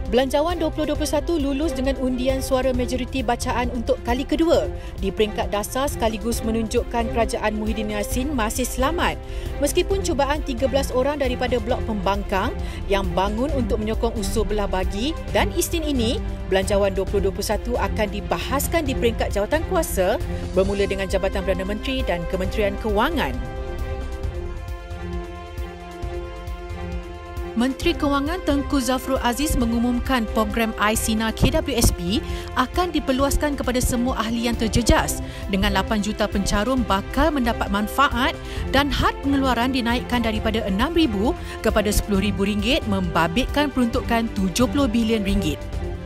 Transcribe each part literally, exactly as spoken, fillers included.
Belanjawan dua ribu dua puluh satu lulus dengan undian suara majoriti bacaan untuk kali kedua. Di peringkat dasar sekaligus menunjukkan kerajaan Muhyiddin Yassin masih selamat. Meskipun cubaan tiga belas orang daripada blok pembangkang yang bangun untuk menyokong usul belah bagi dan Isnin ini, Belanjawan dua ribu dua puluh satu akan dibahaskan di peringkat jawatankuasa bermula dengan Jabatan Perdana Menteri dan Kementerian Kewangan. Menteri Kewangan Tengku Zafrul Aziz mengumumkan program iSINA K W S P akan diperluaskan kepada semua ahli yang terjejas dengan lapan juta pencarum bakal mendapat manfaat dan had pengeluaran dinaikkan daripada enam ribu kepada sepuluh ribu ringgit membabitkan peruntukan tujuh puluh bilion ringgit.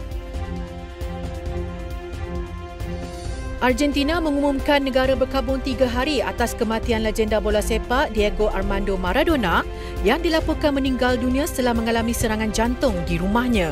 Argentina mengumumkan negara berkabung tiga hari atas kematian legenda bola sepak Diego Armando Maradona yang dilaporkan meninggal dunia setelah mengalami serangan jantung di rumahnya.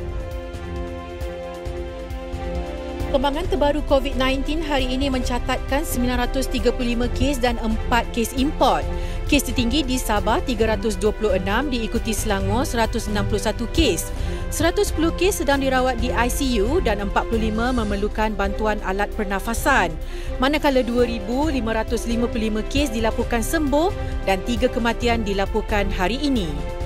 Perkembangan terbaru COVID sembilan belas hari ini mencatatkan sembilan ratus tiga puluh lima kes dan empat kes import. Kes tertinggi di Sabah tiga ratus dua puluh enam diikuti Selangor seratus enam puluh satu kes. seratus sepuluh kes sedang dirawat di I C U dan empat puluh lima memerlukan bantuan alat pernafasan. Manakala dua ribu lima ratus lima puluh lima kes dilaporkan sembuh dan tiga kematian dilaporkan hari ini.